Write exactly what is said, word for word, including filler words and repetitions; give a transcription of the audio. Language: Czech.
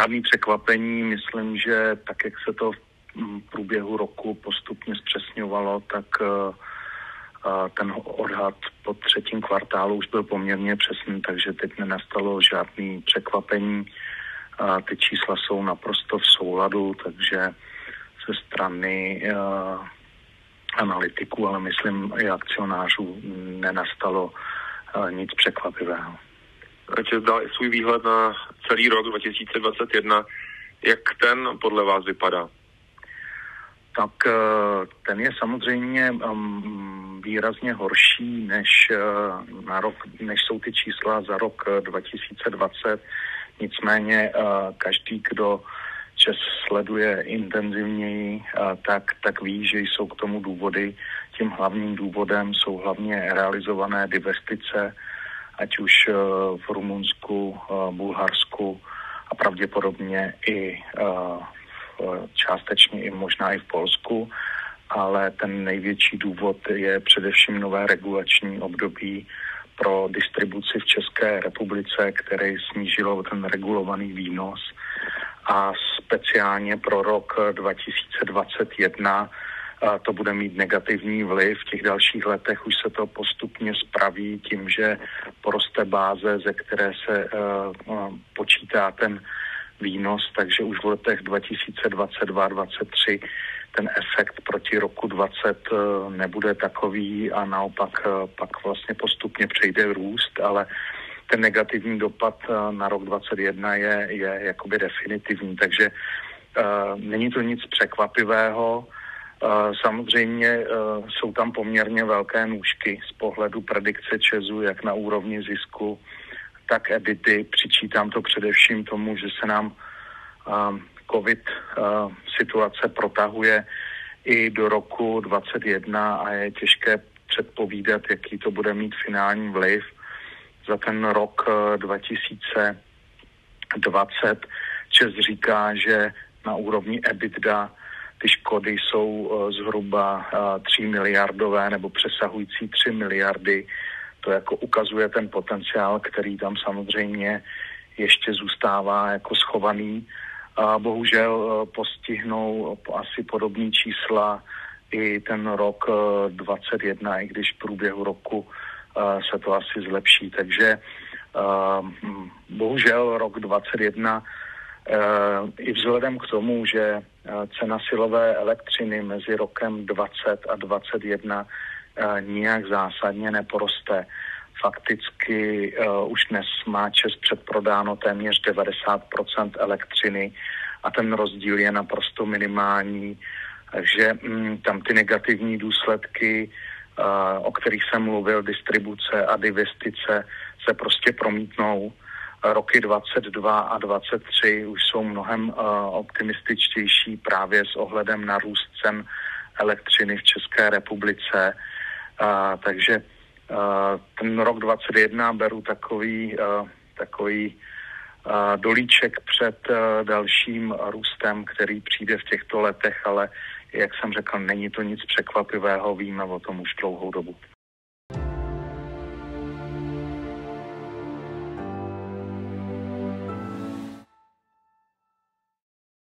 žádný překvapení. Myslím, že tak, jak se to v průběhu roku postupně zpřesňovalo, tak ten odhad po třetím kvartálu už byl poměrně přesný, takže teď nenastalo žádný překvapení. Ty čísla jsou naprosto v souladu, takže ze strany analytiků, ale myslím i akcionářů nenastalo nic překvapivého. ČEZ dal i svůj výhled na celý rok dva tisíce dvacet jedna. Jak ten podle vás vypadá? Tak ten je samozřejmě výrazně horší než, na rok, než jsou ty čísla za rok dva tisíce dvacet. Nicméně každý, kdo ČEZ sleduje intenzivněji, tak, tak ví, že jsou k tomu důvody. Tím hlavním důvodem jsou hlavně realizované divestice, ať už v Rumunsku, Bulharsku a pravděpodobně i částečně i možná i v Polsku, ale ten největší důvod je především nové regulační období pro distribuci v České republice, které snížilo ten regulovaný výnos, a speciálně pro rok dva tisíce dvacet jedna to bude mít negativní vliv. V těch dalších letech už se to postupně spraví tím, že poroste báze, ze které se uh, počítá ten výnos, takže už v letech dva tisíce dvacet dva dvacet tři ten efekt proti roku dvacet nebude takový a naopak pak vlastně postupně přejde růst, ale ten negativní dopad na rok dvacet jedna je, je jakoby definitivní, takže uh, není to nic překvapivého. Uh, samozřejmě uh, jsou tam poměrně velké nůžky z pohledu predikce ČEZu, jak na úrovni zisku, tak EBITDA. Přičítám to především tomu, že se nám uh, COVID uh, situace protahuje i do roku dvacet jedna a je těžké předpovídat, jaký to bude mít finální vliv. Za ten rok uh, dva tisíce dvacet ČEZ říká, že na úrovni EBITDA ty škody jsou uh, zhruba uh, tři miliardové nebo přesahující tři miliardy. To jako ukazuje ten potenciál, který tam samozřejmě ještě zůstává jako schovaný. A bohužel uh, postihnou asi podobné čísla i ten rok uh, dvacet jedna, i když v průběhu roku uh, se to asi zlepší. Takže uh, bohužel rok dvacet jedna Uh, i vzhledem k tomu, že uh, cena silové elektřiny mezi rokem dvacet a dvacet jedna uh, nijak zásadně neporoste. Fakticky uh, už dnes má ČEZ předprodáno téměř devadesát procent elektřiny a ten rozdíl je naprosto minimální. Takže um, tam ty negativní důsledky, uh, o kterých jsem mluvil, distribuce a divestice, se prostě promítnou. Roky dvacet dva a dvacet tři už jsou mnohem uh, optimističtější právě s ohledem na růst cen elektřiny v České republice. Uh, takže uh, ten rok dvacet jedna beru takový, uh, takový uh, dolíček před uh, dalším růstem, který přijde v těchto letech, ale jak jsem řekl, není to nic překvapivého, víme o tom už dlouhou dobu.